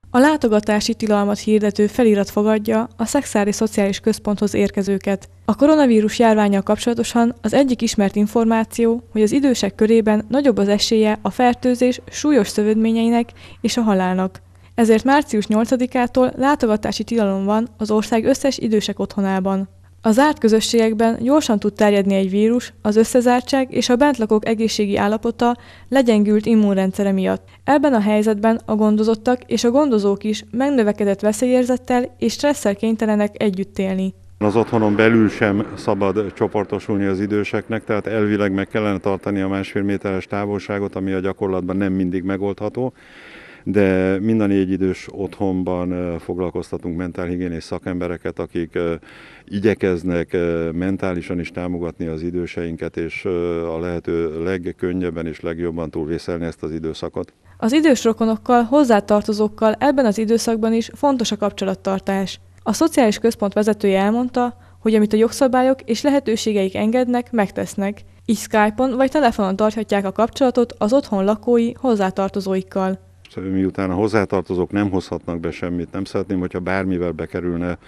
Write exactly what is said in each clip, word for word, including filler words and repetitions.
A látogatási tilalmat hirdető felirat fogadja a Szexádi Szociális Központhoz érkezőket. A koronavírus járvánnyal kapcsolatosan az egyik ismert információ, hogy az idősek körében nagyobb az esélye a fertőzés súlyos szövődményeinek és a halálnak. Ezért március nyolcadikától látogatási tilalom van az ország összes idősek otthonában. A zárt közösségekben gyorsan tud terjedni egy vírus, az összezártság és a bentlakók egészségi állapota legyengült immunrendszere miatt. Ebben a helyzetben a gondozottak és a gondozók is megnövekedett veszélyérzettel és stresszel kénytelenek együtt élni. Az otthonon belül sem szabad csoportosulni az időseknek, tehát elvileg meg kellene tartani a másfél méteres távolságot, ami a gyakorlatban nem mindig megoldható. De mind a négy idős otthonban foglalkoztatunk mentálhigiénés szakembereket, akik igyekeznek mentálisan is támogatni az időseinket, és a lehető legkönnyebben és legjobban túlvészelni ezt az időszakot. Az idős rokonokkal, hozzátartozókkal ebben az időszakban is fontos a kapcsolattartás. A Szociális Központ vezetője elmondta, hogy amit a jogszabályok és lehetőségeik engednek, megtesznek. Így Skype-on vagy telefonon tarthatják a kapcsolatot az otthon lakói hozzátartozóikkal. Miután a hozzátartozók nem hozhatnak be semmit, nem szeretném, hogyha bármivel bekerülne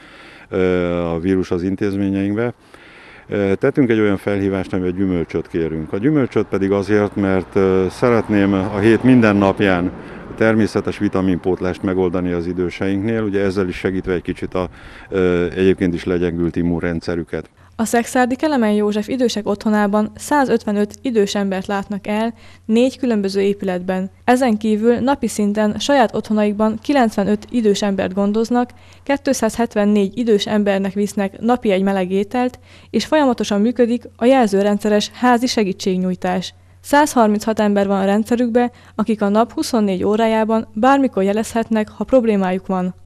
a vírus az intézményeinkbe. Tettünk egy olyan felhívást, amivel gyümölcsöt kérünk. A gyümölcsöt pedig azért, mert szeretném a hét minden napján a természetes vitaminpótlást megoldani az időseinknél, ugye ezzel is segítve egy kicsit a egyébként is legyengült immunrendszerüket. A Szekszárdi Kelemen József idősek otthonában százötvenöt idős embert látnak el négy különböző épületben. Ezen kívül napi szinten saját otthonaikban kilencvenöt idős embert gondoznak, kétszázhetvennégy idős embernek visznek napi egy meleg ételt, és folyamatosan működik a jelzőrendszeres házi segítségnyújtás. száz harminchat ember van a rendszerükbe, akik a nap huszonnégy órájában bármikor jelezhetnek, ha problémájuk van.